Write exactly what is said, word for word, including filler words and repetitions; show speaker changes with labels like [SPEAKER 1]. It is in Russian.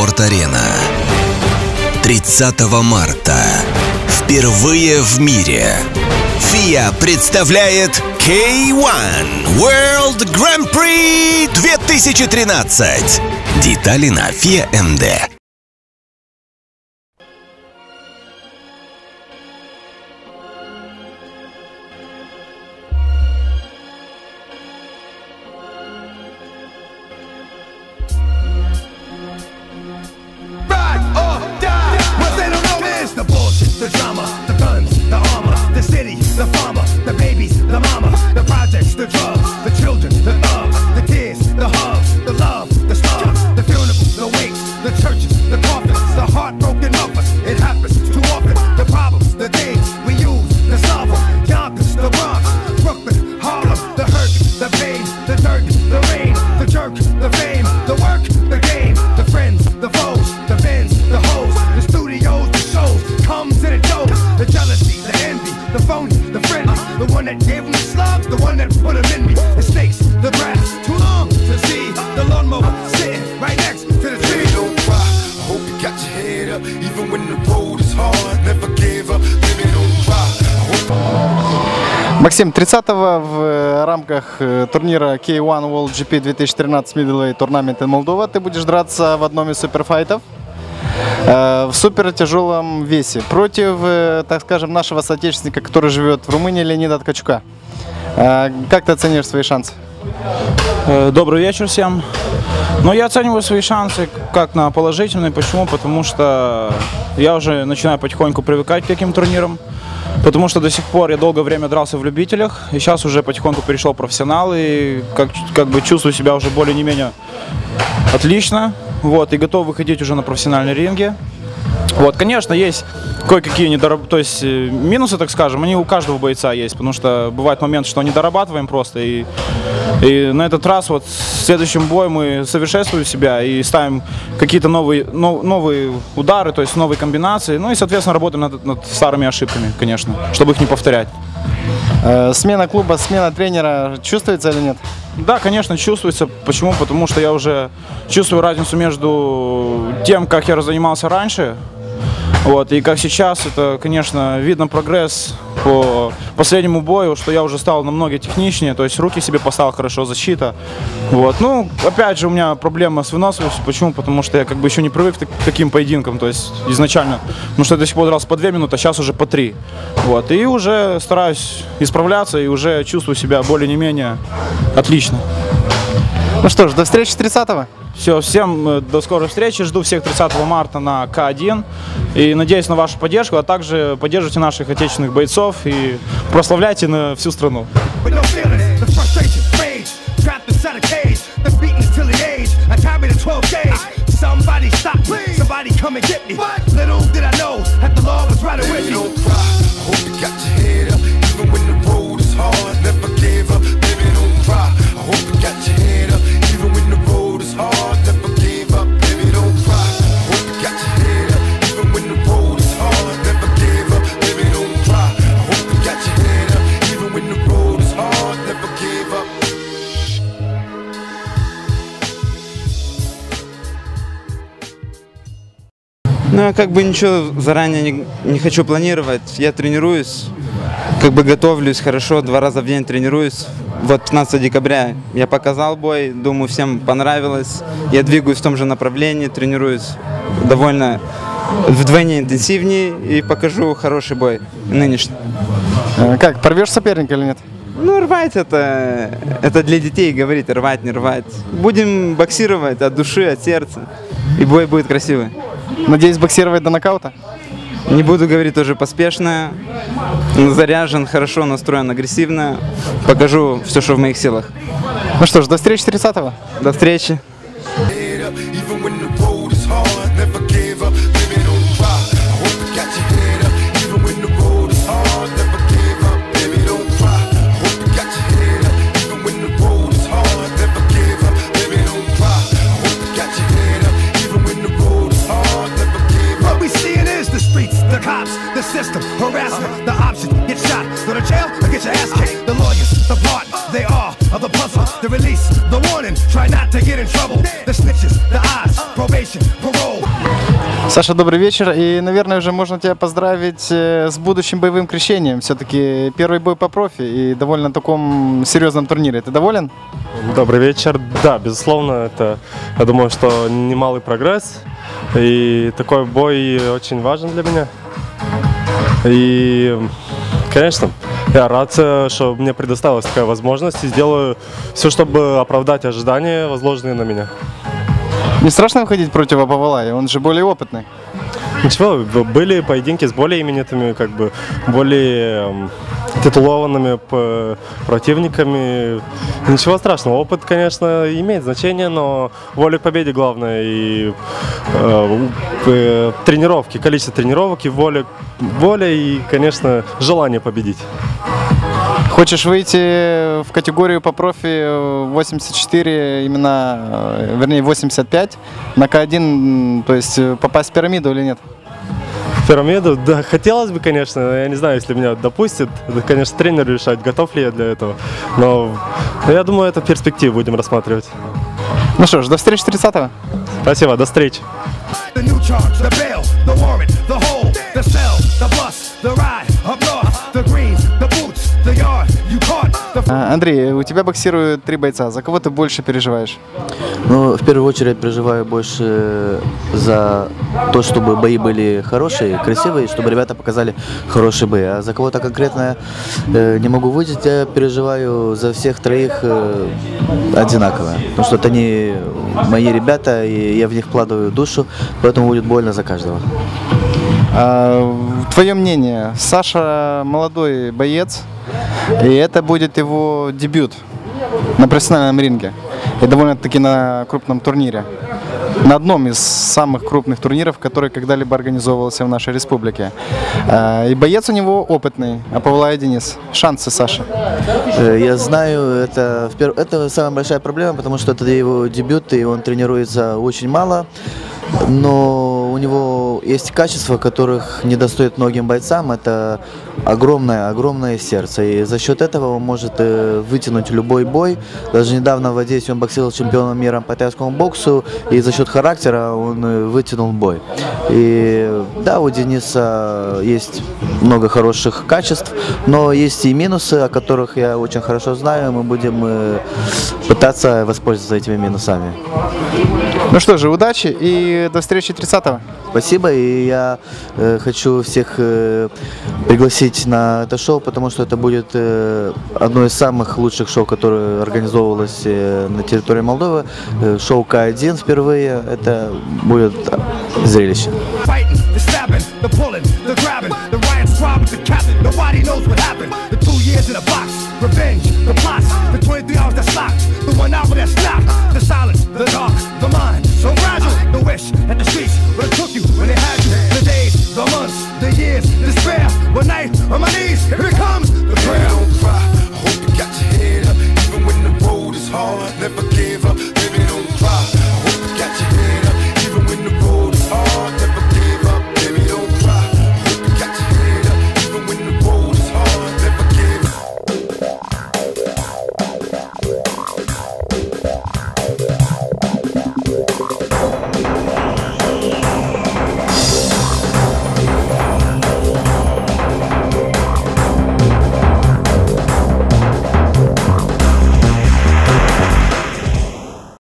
[SPEAKER 1] Спорт-арена. тридцатого марта. Впервые в мире ФИА представляет кей один World Grand Prix две тысячи тринадцать. Детали на фиа точка эм дэ.
[SPEAKER 2] The drama, the guns, the armor, the city, the farmer, the babies, the mama, the projects, the drugs, the children, the thugs, the kids, the hugs, the love, the stars, the funerals, the wakes, the churches, the coffins, the heartbroken lovers. It happens too often. The problems, the things we use to solve them. Yonkers, the Bronx, Brooklyn, Harlem, the hurt, the pain, the dirt, the rain, the jerk, the fame, the work, the game, the friends, the foes, the bends, the hoes, the studios, the shows, comes and it goes. The jealousy, the envy, the phony, the friendly, the one that gave them the slugs, the one that put them in me. The snakes, the grass, too long to see. The lawnmower sitting right next to the tree.
[SPEAKER 3] Don't cry, I hope you got your head up, even when the road is hard. Never give up, baby, don't cry.
[SPEAKER 4] Максим, тридцатого в рамках турнира кей один World джи пи две тысячи тринадцать Middleweight Tournament in Moldova ты будешь драться в одном из суперфайтов э, в супертяжелом весе против, э, так скажем, нашего соотечественника, который живет в Румынии, Леонида Ткачука. Э, как ты оцениваешь свои шансы?
[SPEAKER 5] Добрый вечер всем. Но я оцениваю свои шансы как на положительные. Почему? Потому что я уже начинаю потихоньку привыкать к таким турнирам. Потому что до сих пор я долгое время дрался в любителях, и сейчас уже потихоньку перешел в профессионал, и как, как бы чувствую себя уже более-не менее отлично, вот, и готов выходить уже на профессиональные ринги. Вот, конечно, есть кое-какие недораб... то есть минусы, так скажем, они у каждого бойца есть, потому что бывает момент, что не дорабатываем просто, и, и на этот раз вот в следующем бою мы совершенствуем себя и ставим какие-то новые, нов, новые удары, то есть новые комбинации, ну и, соответственно, работаем над, над старыми ошибками, конечно, чтобы их не повторять.
[SPEAKER 4] Э, смена клуба, смена тренера чувствуется или нет?
[SPEAKER 5] Да, конечно, чувствуется. Почему? Потому что я уже чувствую разницу между тем, как я занимался раньше, вот, и как сейчас. Это, конечно, видно прогресс по последнему бою, что я уже стал намного техничнее, то есть руки себе поставил хорошо, защита. Вот. Ну, опять же, у меня проблема с выносливостью. Почему? Потому что я как бы еще не привык к таким поединкам, то есть изначально, потому что я до сих пор дрался по две минуты, а сейчас уже по три. Вот. И уже стараюсь исправляться и уже чувствую себя более-не менее отлично.
[SPEAKER 4] Ну что ж, до встречи тридцатого.
[SPEAKER 5] Все, всем до скорой встречи, жду всех тридцатого марта на ка один и надеюсь на вашу поддержку, а также поддержите наших отечественных бойцов и прославляйте на всю страну.
[SPEAKER 6] Ну, я как бы ничего заранее не, не хочу планировать. Я тренируюсь, как бы готовлюсь хорошо, два раза в день тренируюсь. Вот пятнадцатого декабря я показал бой, думаю, всем понравилось. Я двигаюсь в том же направлении, тренируюсь довольно вдвойне интенсивнее и покажу хороший бой нынешний.
[SPEAKER 4] Как, порвешь соперника или нет?
[SPEAKER 6] Ну, рвать это, это для детей говорить, рвать, не рвать. Будем боксировать от души, от сердца, и бой будет красивый.
[SPEAKER 4] Надеюсь, боксировать до нокаута?
[SPEAKER 6] Не буду говорить тоже поспешно, заряжен, хорошо настроен, агрессивно. Покажу все, что в моих силах.
[SPEAKER 4] Ну что ж, до встречи тридцатого.
[SPEAKER 6] До встречи.
[SPEAKER 2] Harassment, the option, get shot, go to jail, or get your ass kicked. The lawyers, the part, they are of the puzzle. The release, the warning, try not to get in trouble.
[SPEAKER 4] Саша, добрый вечер. И, наверное, уже можно тебя поздравить э, с будущим боевым крещением. Все-таки первый бой по профи и довольно таком серьезном турнире. Ты доволен?
[SPEAKER 7] Добрый вечер. Да, безусловно, это, я думаю, что немалый прогресс. И такой бой очень важен для меня. И, конечно, я рад, что мне предоставилась такая возможность. И сделаю все, чтобы оправдать ожидания, возложенные на меня.
[SPEAKER 4] Не страшно выходить против Апавалая? Он же более опытный.
[SPEAKER 7] Ничего, были поединки с более именитыми, как бы, более эм, титулованными противниками. Ничего страшного. Опыт, конечно, имеет значение, но воля к победе главное. И э, э, тренировки, количество тренировок и воля, воля и, конечно, желание победить.
[SPEAKER 4] Хочешь выйти в категорию по профи восемьдесят четыре, именно, вернее, восемьдесят пять на К один, то есть попасть в пирамиду или нет?
[SPEAKER 7] В пирамиду? Да, хотелось бы, конечно. Я не знаю, если меня допустят. Это, конечно, тренер решать, готов ли я для этого. Но я думаю, это в перспективе будем рассматривать.
[SPEAKER 4] Ну что ж, до встречи тридцатого.
[SPEAKER 7] Спасибо, до встречи.
[SPEAKER 4] Андрей, у тебя боксируют три бойца. За кого ты больше переживаешь?
[SPEAKER 8] Ну, в первую очередь переживаю больше за то, чтобы бои были хорошие, красивые, чтобы ребята показали хорошие бои. А за кого-то конкретно э, не могу выйти, я переживаю за всех троих э, одинаково. Потому что это они мои ребята, и я в них вкладываю душу, поэтому будет больно за каждого.
[SPEAKER 4] А, твое мнение, Саша молодой боец, и это будет его дебют на профессиональном ринге, и довольно-таки на крупном турнире, на одном из самых крупных турниров, который когда-либо организовывался в нашей республике. И боец у него опытный, Апавалай Денис. Шансы Саши?
[SPEAKER 8] Я знаю, это, это самая большая проблема, потому что это его дебют, и он тренируется очень мало. Но у него есть качества, которых не достает многим бойцам. Это огромное, огромное сердце. И за счет этого он может вытянуть любой бой. Даже недавно в Одессе он боксировал с чемпионом мира по тайскому боксу. И за счет характера он вытянул бой. И да, у Дениса есть много хороших качеств, но есть и минусы, о которых я очень хорошо знаю. Мы будем пытаться воспользоваться этими минусами.
[SPEAKER 4] Ну что же, удачи и до встречи тридцатого.
[SPEAKER 8] Спасибо, и я э, хочу всех э, пригласить на это шоу, потому что это будет э, одно из самых лучших шоу, которое организовывалось э, на территории Молдовы. Э, шоу К один впервые, это будет зрелище.
[SPEAKER 2] Revenge, the plots, the twenty-three hours that's locked, the one hour that's stopped, the silence, the dark, the mind, so fragile, the wish, and the streets, where it took you, when it had you, the days, the months, the years, despair, one night, on my knees, here it comes, the prayer.